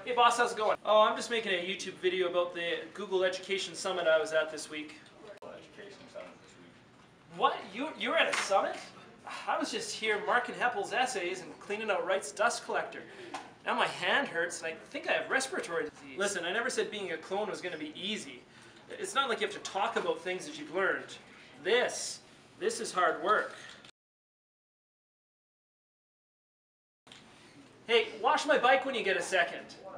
Hey boss, how's it going? Oh, I'm just making a YouTube video about the Google Education Summit I was at this week. Education Summit this week. What? You were at a summit? I was just here marking Heppel's essays and cleaning out Wright's dust collector. Now my hand hurts and I think I have respiratory disease. Listen, I never said being a clone was going to be easy. It's not like you have to talk about things that you've learned. This is hard work. Hey, wash my bike when you get a second.